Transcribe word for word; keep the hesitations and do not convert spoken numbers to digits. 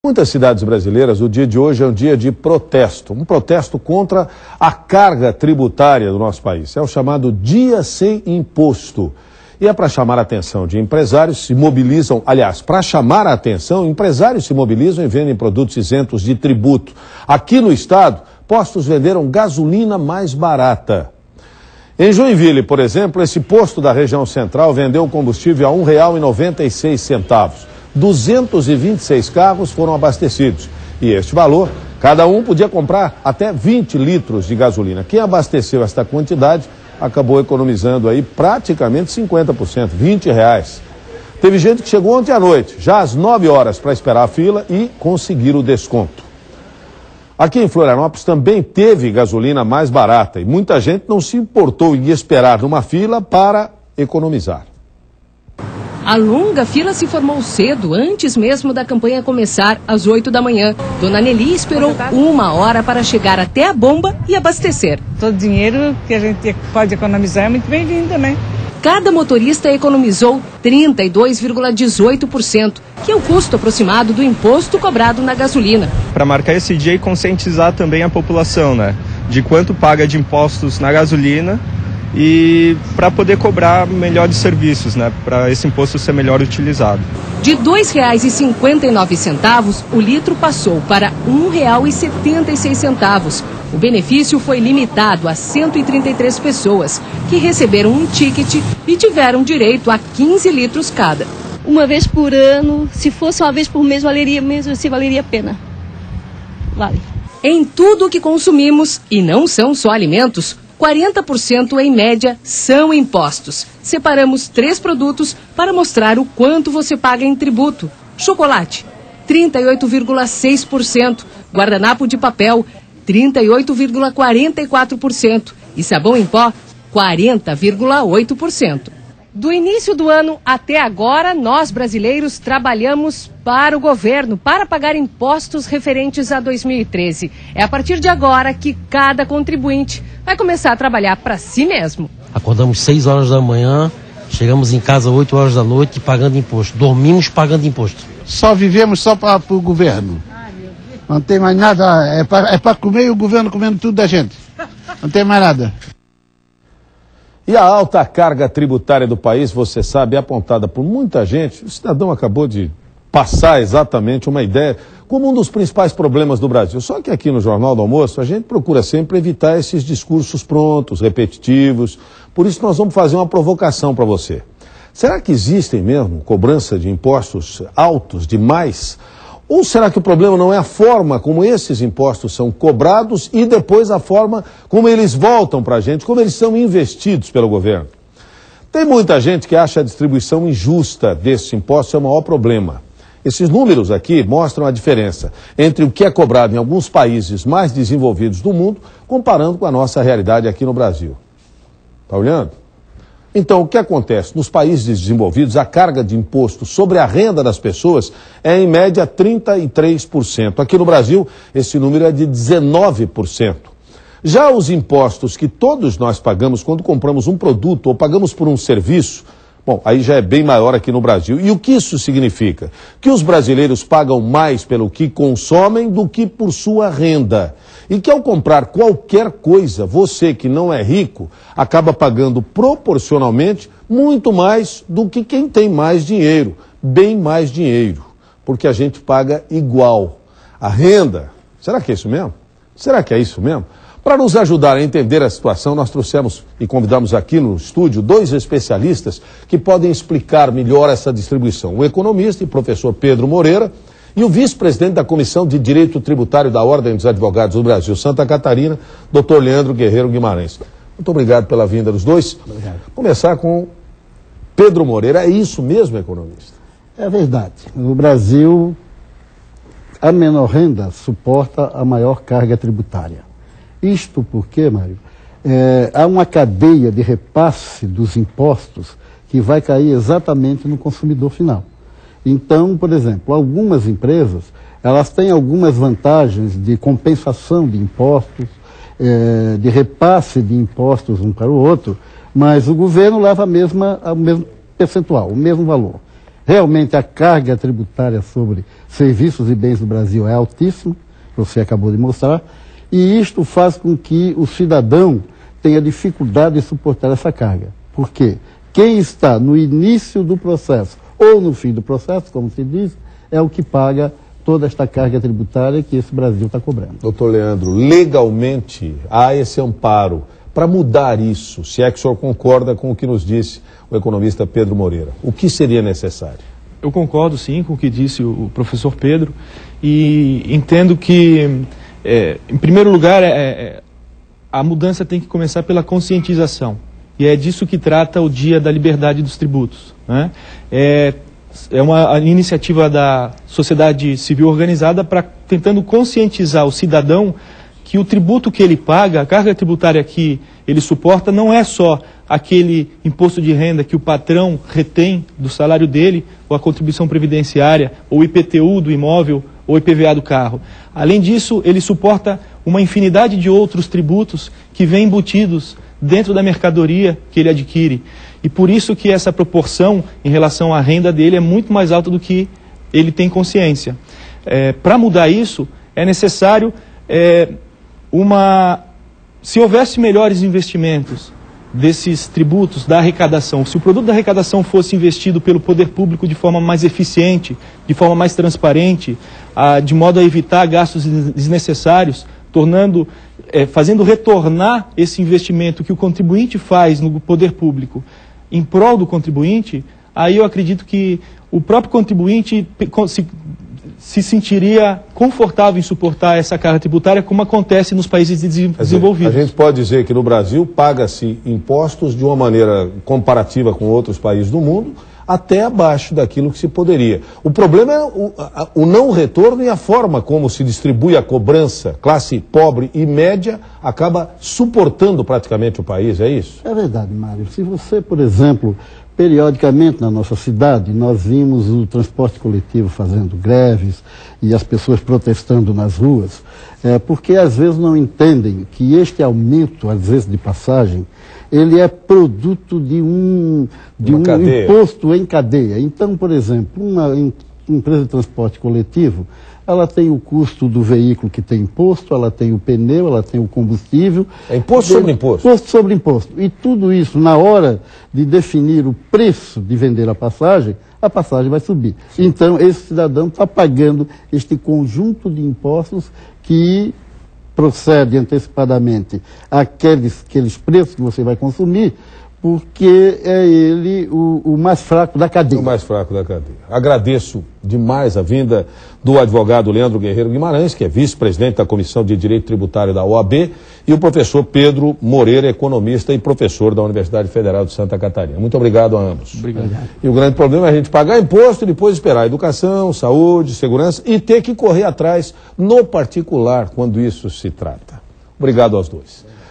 Em muitas cidades brasileiras, o dia de hoje é um dia de protesto, um protesto contra a carga tributária do nosso país. É o chamado Dia Sem Imposto. E é para chamar a atenção de empresários, se mobilizam, aliás, para chamar a atenção, empresários se mobilizam e vendem produtos isentos de tributo. Aqui no estado, postos venderam gasolina mais barata. Em Joinville, por exemplo, esse posto da região central vendeu combustível a um real e noventa e seis centavos. duzentos e vinte e seis carros foram abastecidos. E este valor, cada um podia comprar até vinte litros de gasolina. Quem abasteceu esta quantidade acabou economizando aí praticamente cinquenta por cento, vinte reais. Teve gente que chegou ontem à noite, já às nove horas, para esperar a fila e conseguir o desconto. Aqui em Florianópolis também teve gasolina mais barata e muita gente não se importou em esperar numa fila para economizar. A longa fila se formou cedo, antes mesmo da campanha começar, às oito da manhã. Dona Nelly esperou uma hora para chegar até a bomba e abastecer. Todo dinheiro que a gente pode economizar é muito bem-vindo, né? Cada motorista economizou trinta e dois vírgula dezoito por cento, que é o custo aproximado do imposto cobrado na gasolina. Para marcar esse dia e conscientizar também a população, né? De quanto paga de impostos na gasolina e para poder cobrar melhores serviços, né? Para esse imposto ser melhor utilizado. De dois reais e cinquenta e nove centavos, o litro passou para um real e setenta e seis centavos. O benefício foi limitado a cento e trinta e três pessoas, que receberam um ticket e tiveram direito a quinze litros cada. Uma vez por ano, se fosse uma vez por mês, valeria mesmo, se valeria a pena. Vale. Em tudo o que consumimos, e não são só alimentos, quarenta por cento em média são impostos. Separamos três produtos para mostrar o quanto você paga em tributo. Chocolate, trinta e oito vírgula seis por cento. Guardanapo de papel, trinta e oito vírgula quarenta e quatro por cento. E sabão em pó, quarenta vírgula oito por cento. Do início do ano até agora, nós brasileiros trabalhamos para o governo, para pagar impostos referentes a dois mil e treze. É a partir de agora que cada contribuinte vai começar a trabalhar para si mesmo. Acordamos seis horas da manhã, chegamos em casa oito horas da noite pagando imposto. Dormimos pagando imposto. Só vivemos só para o governo. Não tem mais nada, é para é para comer e o governo comendo tudo da gente. Não tem mais nada. E a alta carga tributária do país, você sabe, é apontada por muita gente. O cidadão acabou de passar exatamente uma ideia como um dos principais problemas do Brasil. Só que aqui no Jornal do Almoço a gente procura sempre evitar esses discursos prontos, repetitivos. Por isso nós vamos fazer uma provocação para você. Será que existem mesmo cobrança de impostos altos demais? Ou será que o problema não é a forma como esses impostos são cobrados e depois a forma como eles voltam para a gente, como eles são investidos pelo governo? Tem muita gente que acha a distribuição injusta desses impostos é o maior problema. Esses números aqui mostram a diferença entre o que é cobrado em alguns países mais desenvolvidos do mundo, comparando com a nossa realidade aqui no Brasil. Está olhando? Então, o que acontece? Nos países desenvolvidos, a carga de imposto sobre a renda das pessoas é, em média, trinta e três por cento. Aqui no Brasil, esse número é de dezenove por cento. Já os impostos que todos nós pagamos quando compramos um produto ou pagamos por um serviço, bom, aí já é bem maior aqui no Brasil. E o que isso significa? Que os brasileiros pagam mais pelo que consomem do que por sua renda. E que ao comprar qualquer coisa, você que não é rico, acaba pagando proporcionalmente muito mais do que quem tem mais dinheiro, bem mais dinheiro, porque a gente paga igual. A renda, será que é isso mesmo? Será que é isso mesmo? Para nos ajudar a entender a situação, nós trouxemos e convidamos aqui no estúdio dois especialistas que podem explicar melhor essa distribuição. O economista e professor Pedro Moreira, e o vice-presidente da Comissão de Direito Tributário da Ordem dos Advogados do Brasil, Santa Catarina, doutor Leandro Guerreiro Guimarães. Muito obrigado pela vinda dos dois. Obrigado. Começar com Pedro Moreira. É isso mesmo, economista? É verdade. No Brasil, a menor renda suporta a maior carga tributária. Isto porque, Mário, é, há uma cadeia de repasse dos impostos que vai cair exatamente no consumidor final. Então, por exemplo, algumas empresas, elas têm algumas vantagens de compensação de impostos, eh, de repasse de impostos um para o outro, mas o governo leva a mesma, o mesmo percentual, o mesmo valor. Realmente a carga tributária sobre serviços e bens do Brasil é altíssima, você acabou de mostrar, e isto faz com que o cidadão tenha dificuldade de suportar essa carga. Por quê? Quem está no início do processo ou no fim do processo, como se diz, é o que paga toda esta carga tributária que esse Brasil está cobrando. Doutor Leandro, legalmente há esse amparo para mudar isso, se é que o senhor concorda com o que nos disse o economista Pedro Moreira. O que seria necessário? Eu concordo sim com o que disse o professor Pedro e entendo que, é, em primeiro lugar, é, é, a mudança tem que começar pela conscientização. E é disso que trata o Dia da Liberdade dos Tributos, né? É, é uma iniciativa da sociedade civil organizada para tentando conscientizar o cidadão que o tributo que ele paga, a carga tributária que ele suporta, não é só aquele imposto de renda que o patrão retém do salário dele, ou a contribuição previdenciária, ou o I P T U do imóvel, ou o I P V A do carro. Além disso, ele suporta uma infinidade de outros tributos que vêm embutidos dentro da mercadoria que ele adquire. E por isso que essa proporção em relação à renda dele é muito mais alta do que ele tem consciência. É, para mudar isso, é necessário é, uma... Se houvesse melhores investimentos desses tributos da arrecadação, se o produto da arrecadação fosse investido pelo poder público de forma mais eficiente, de forma mais transparente, a, de modo a evitar gastos desnecessários, tornando, é, fazendo retornar esse investimento que o contribuinte faz no poder público em prol do contribuinte, aí eu acredito que o próprio contribuinte se, se sentiria confortável em suportar essa carga tributária, como acontece nos países desenvolvidos. A gente pode dizer que no Brasil paga-se impostos de uma maneira comparativa com outros países do mundo, até abaixo daquilo que se poderia. O problema é o, a, o não retorno e a forma como se distribui a cobrança. Classe pobre e média acaba suportando praticamente o país, é isso? É verdade, Mário. Se você, por exemplo, periodicamente na nossa cidade, nós vimos o transporte coletivo fazendo greves e as pessoas protestando nas ruas, é, porque às vezes não entendem que este aumento, às vezes de passagem, ele é produto de um, de um imposto em cadeia. Então, por exemplo, uma em, empresa de transporte coletivo, ela tem o custo do veículo que tem imposto, ela tem o pneu, ela tem o combustível. É imposto sobre imposto. Imposto sobre imposto. E tudo isso, na hora de definir o preço de vender a passagem, a passagem vai subir. Sim. Então, esse cidadão está pagando este conjunto de impostos que procede antecipadamente àqueles, àqueles preços que você vai consumir, porque é ele o, o mais fraco da cadeia. O mais fraco da cadeia. Agradeço demais a vinda do advogado Leandro Guerreiro Guimarães, que é vice-presidente da Comissão de Direito Tributário da O A B, e o professor Pedro Moreira, economista e professor da Universidade Federal de Santa Catarina. Muito obrigado a ambos. Obrigado. E o grande problema é a gente pagar imposto e depois esperar educação, saúde, segurança e ter que correr atrás no particular quando isso se trata. Obrigado aos dois.